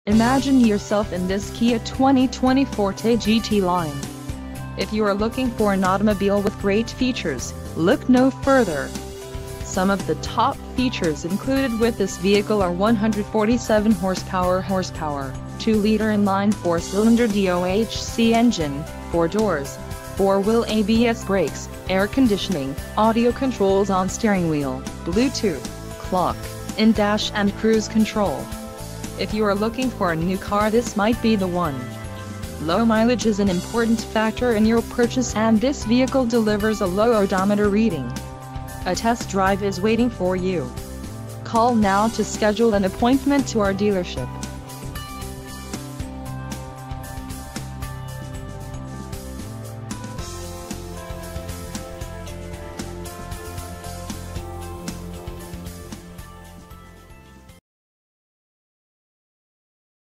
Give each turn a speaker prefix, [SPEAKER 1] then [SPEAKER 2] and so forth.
[SPEAKER 1] Imagine yourself in this Kia 2020 Forte GT-Line. If you are looking for an automobile with great features, look no further. Some of the top features included with this vehicle are 147 horsepower, 2-liter inline 4-cylinder DOHC engine, 4 doors, 4-wheel ABS brakes, air conditioning, audio controls on steering wheel, Bluetooth, clock, in-dash and cruise control. If you are looking for a new car, this might be the one. Low mileage is an important factor in your purchase, and this vehicle delivers a low odometer reading. A test drive is waiting for you. Call now to schedule an appointment to our dealership.